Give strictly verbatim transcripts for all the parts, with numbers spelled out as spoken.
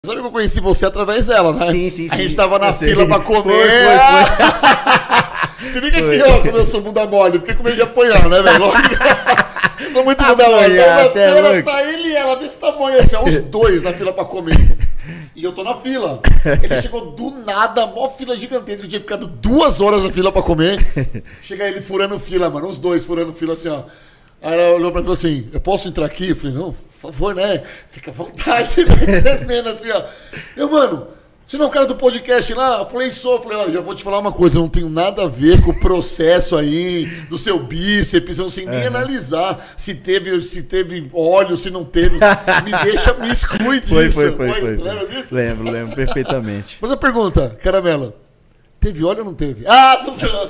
Sabe que eu conheci você através dela, né? Sim, sim, sim. A gente tava na Eu sei. fila pra comer. Foi, foi, Você fica aqui, ó, como eu sou bunda mole. Fiquei com medo de apanhar, né, velho? Eu sou muito bunda mole. Então, na feira tá ele e ela desse tamanho, assim, ó, os dois na fila pra comer. E eu tô na fila. Ele chegou do nada, mó fila gigantesca. Eu tinha ficado duas horas na fila pra comer. Chega ele furando fila, mano. Os dois furando fila, assim, ó. Aí ela olhou pra mim e falou assim, eu posso entrar aqui? Eu falei, não, por favor, né? Fica à vontade, tremendo assim, ó. Eu, mano, você não é o cara do podcast lá? Eu falei, sou. Eu falei, ó, já vou te falar uma coisa, eu não tenho nada a ver com o processo aí do seu bíceps, eu não sei nem uhum. analisar se teve, se teve óleo, se não teve. Me deixa, me exclui disso. Foi, foi, foi. foi, foi, foi. Lembra disso? Lembro, lembro perfeitamente. Mas a pergunta, Caramela, teve óleo ou não teve? Ah, tô zoando.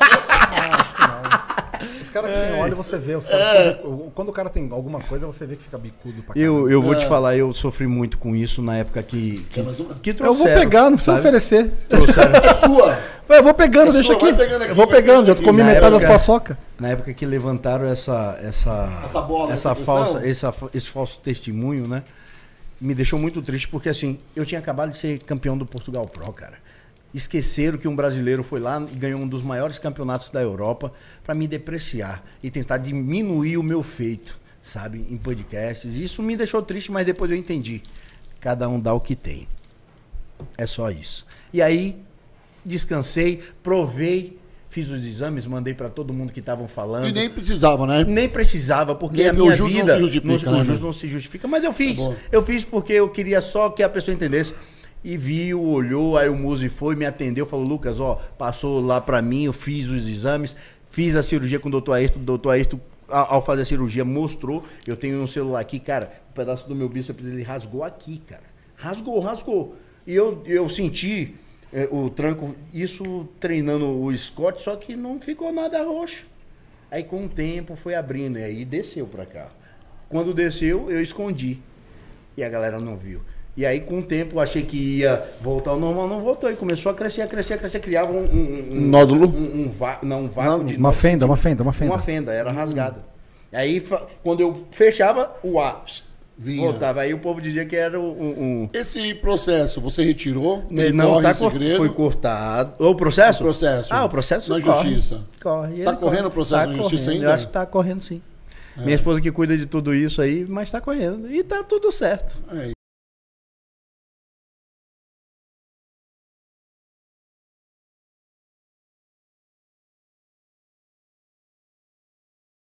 Os caras que tem óleo, você vê. Os caras é. ficam, quando o cara tem alguma coisa, você vê que fica bicudo pra caramba. Eu, eu vou é. te falar, eu sofri muito com isso na época que, que, que trouxeram. Eu vou pegar, não precisa sabe? oferecer. Trouxeram. É sua. Eu vou pegando, é deixa sua, aqui. Pegando aqui. Eu vou pegando, já comi metade época, das paçoca. Na época que levantaram essa essa essa, bola, essa, essa falsa, essa, esse falso testemunho, né? Me deixou muito triste, porque assim, eu tinha acabado de ser campeão do Portugal Pro, cara. Esqueceram que um brasileiro foi lá e ganhou um dos maiores campeonatos da Europa para me depreciar e tentar diminuir o meu feito, sabe, em podcasts. Isso me deixou triste, mas depois eu entendi. Cada um dá o que tem. É só isso. E aí, descansei, provei, fiz os exames, mandei para todo mundo que estavam falando. E nem precisava, né? Nem precisava, porque nem a minha vida... Não se justifica, no, né? O justo não se justifica, mas eu fiz. Tá eu fiz porque eu queria só que a pessoa entendesse. E viu, olhou, aí o Muzi foi, me atendeu, falou, Lucas, ó, passou lá pra mim, eu fiz os exames, fiz a cirurgia com o doutor Ayrton, o doutor Ayrton, ao, ao fazer a cirurgia, mostrou, eu tenho um celular aqui, cara, um pedaço do meu bíceps, ele rasgou aqui, cara, rasgou, rasgou, e eu, eu senti é, o tranco, isso treinando o Scott, só que não ficou nada roxo, aí com o tempo foi abrindo, e aí desceu pra cá, quando desceu, eu escondi, e a galera não viu. E aí, com o tempo, eu achei que ia voltar ao normal, não voltou. E começou a crescer, a crescer, a crescer. Criava um... um, um nódulo? Um, um, va não, um vácuo de... Uma fenda, uma fenda, uma fenda. Uma fenda, era rasgada. Aí, quando eu fechava, o ar vinha. Voltava. Aí o povo dizia que era um... um... Esse processo, você retirou? Não, tá cor... foi cortado. O processo? O processo. Ah, o processo na corre. justiça. Corre. Tá correndo o processo tá na justiça correndo. ainda? Eu acho que tá correndo, sim. É. Minha esposa que cuida de tudo isso aí, mas tá correndo. E tá tudo certo. É.